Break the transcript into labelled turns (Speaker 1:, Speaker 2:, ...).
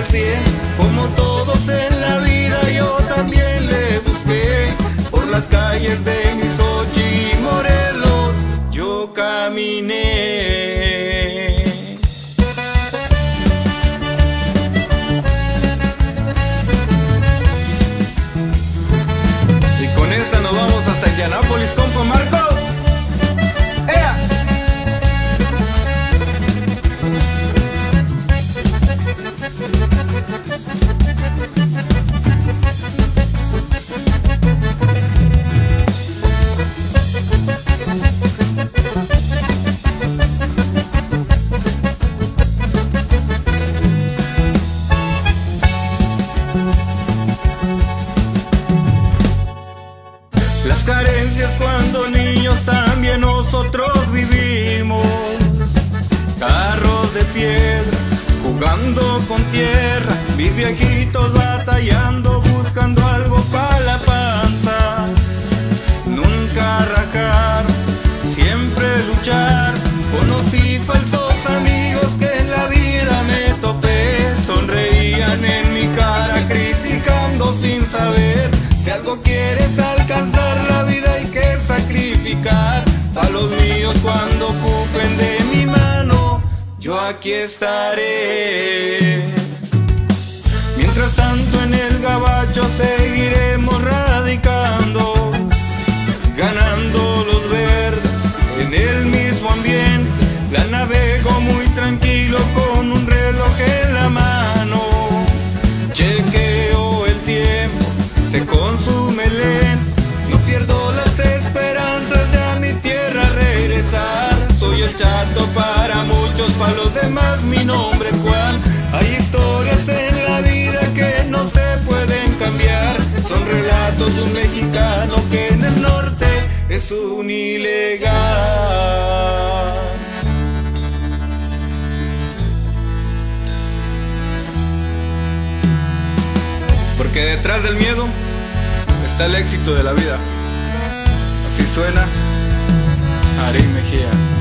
Speaker 1: 100. Como todos en la vida yo también le busqué. Por las calles de Misochi y Morelos yo caminé. Y con esta nos vamos hasta Indianápolis, compa Marcos. ¡Ea! Las carencias cuando niños también nosotros vivimos. Carros de piedra, jugando con tierra, mis viejitos batallando, buscando algo para la panza. Nunca rajar, siempre luchar. Conocí falsos amigos que en la vida me topé. Sonreían en mi cara criticando sin saber. Si algo quieres alcanzar la vida hay que sacrificar. A los míos cuando ocupen de mi mano yo aquí estaré. Mientras tanto en el gabacho seguiremos radicando, ganando los verdes en el mismo ambiente. La navego muy tranquilo con un reloj en la mano. Chequeo el tiempo, se consume lento. No pierdo las esperanzas de a mi tierra regresar. Soy el chato para muchos, para los demás mi nombre es Juan. Hay historias en la vida que no se pueden cambiar. Son relatos de un mexicano que en el norte es un ilegal. Porque detrás del miedo está el éxito de la vida. Así suena Ari Mejía.